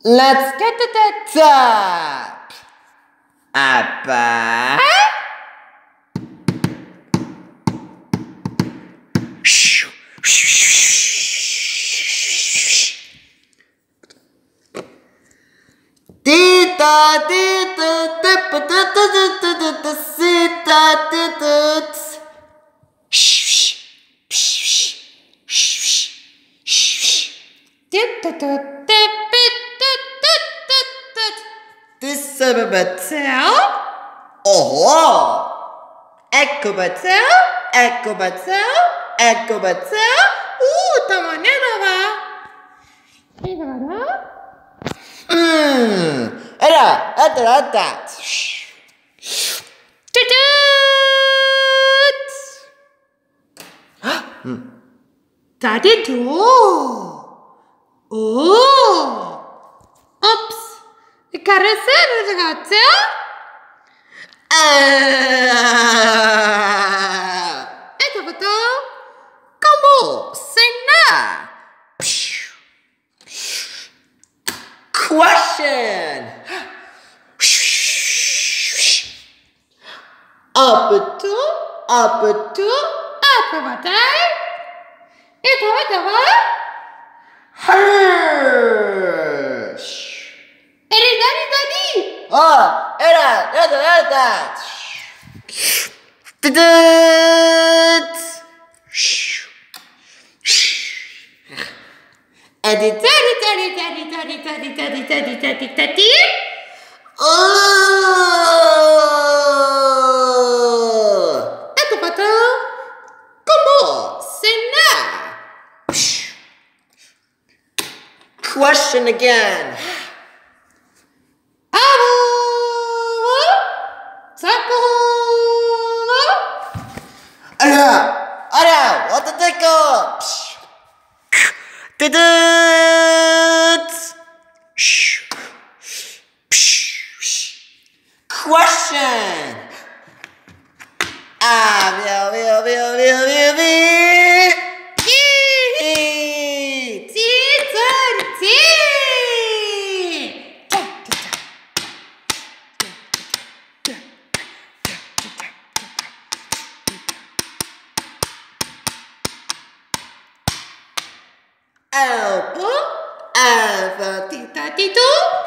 Let's get to the top. Apa? Tita, tita, tipa, tita, tita, tita, sita, tita. This is a batel. Oh, ecco batel, ecco batel, ecco batel. Tamanera va. Era, ata. Daddy-do. Oh. Oops. Carousel, ragazzi. Ecco fatto. Come? Senna. Question. Up to. Ecco fatto. E dove? Hirsch. Daddy. Oh, era. Daddy. Oh. Ecco fatto. Come? Senna. Question again. Ara, what the tickle? Question. Tita, tito.